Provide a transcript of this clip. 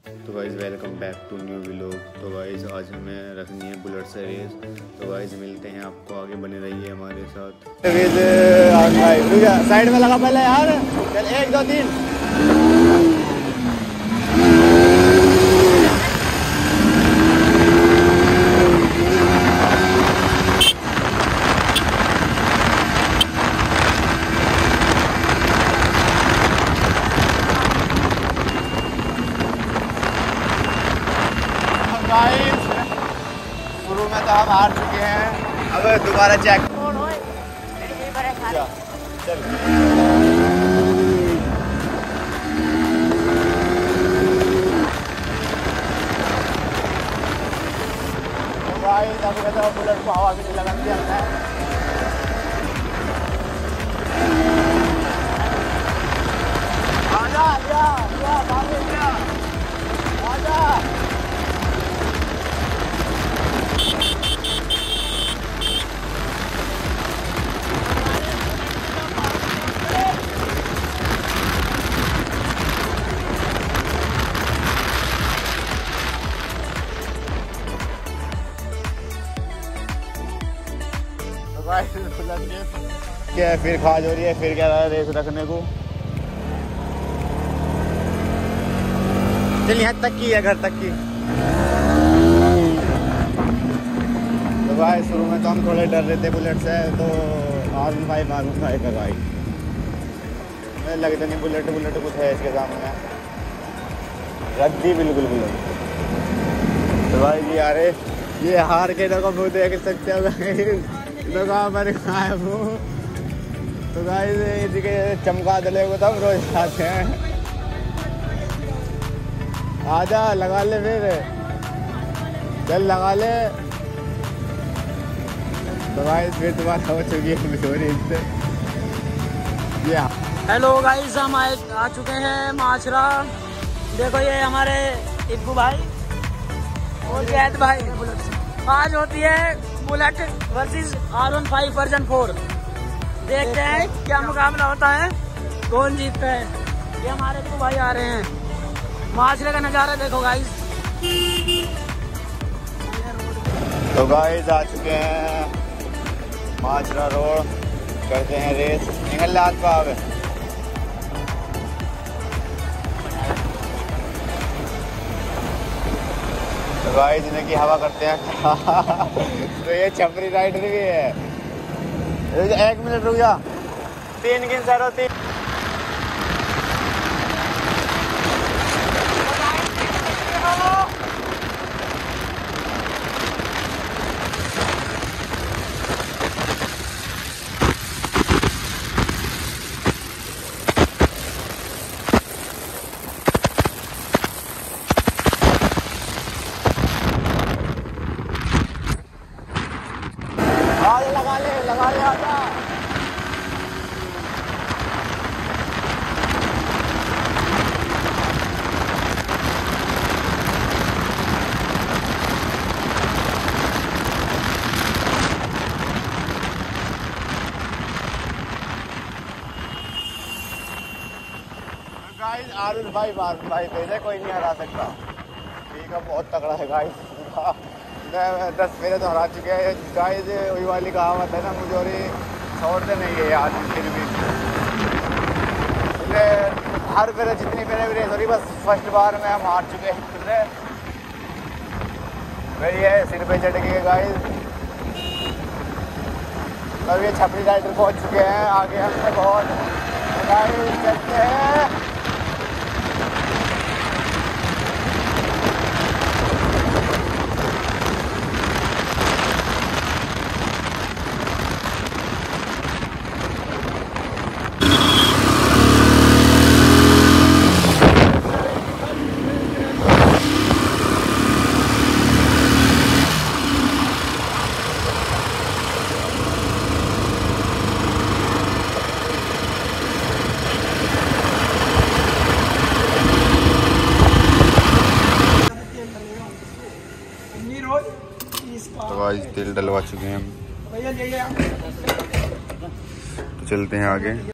तो guys welcome back to new vlog. तो guys आज हमें रखनी है बुलेट से रेस। तो गाइस मिलते हैं आपको, आगे बने रहिए हमारे साथ। साइड में लगा पहले यार, चल 1 2 3। शुरू में तो हम हार चुके हैं, अब दोबारा चेक। चल भाई अभी तो बुलेट को हवा भी नहीं लगा दिया है। आजा आजा आजा। क्या फिर खाज हो रही है, फिर क्या रहा है रेस रखने को। चल यहाँ तक की है, घर तक की। तो भाई शुरू में तो हम थोड़े डर रहे थे बुलेट से, तो R15 का भाई मैं लगता नहीं बुलेट कुछ है इसके सामने, रख दी बिल्कुल बुलेट। तो भाई जी यारे ये हार के लोगों को देख सकते हो मैंने कहा है वो। तो गाइस इसके चमका दले को तो हम रोज खाते हैं। आजा लगा ले, फिर चल लगा ले। तो गाइस फिर तुम्हारा हो चुकी है मिसोरी इससे। हेलो गाइस, हम आ चुके हैं माचरा। देखो ये हमारे इब्बू भाई और जैद भाई। आज होती है बुलेट वर्सेस R15 वर्जन 4। देखते हैं क्या मुकाबला होता है, कौन जीतता है। ये हमारे तो भाई आ रहे हैं, माचरे का नज़ारा देखो गाइस। तो गाइस आ चुके हैं माचरा रोड, करते हैं रेस। निकल हाथ पाव। तो गाइस इनकी हवा करते हैं। तो ये छपरी राइडर भी है। 1 मिनट रुक जा, 3 गिन सरो 3। लगा ले आजा। गाइस R15 पे कोई नहीं हरा सकता। ठीक है, बहुत तगड़ा है गाइस। 10 फेरे तो हरा चुके हैं गाइस। वही वाली कहावत है ना, मुझोरी छोड़ते नहीं है यार। फिर भी हर फेरे जितनी फेरे भी रेस हो रही, बस फर्स्ट बार में हम हार चुके हैं। मेरी है सिर पे चढ़ गई गाइस। अब ये छपरी राइडर पहुंच चुके हैं आगे हमसे बहुत। गाइस चलते हैं। तो आज तेल डलवा चुके हैं हम, तो चलते हैं आगे।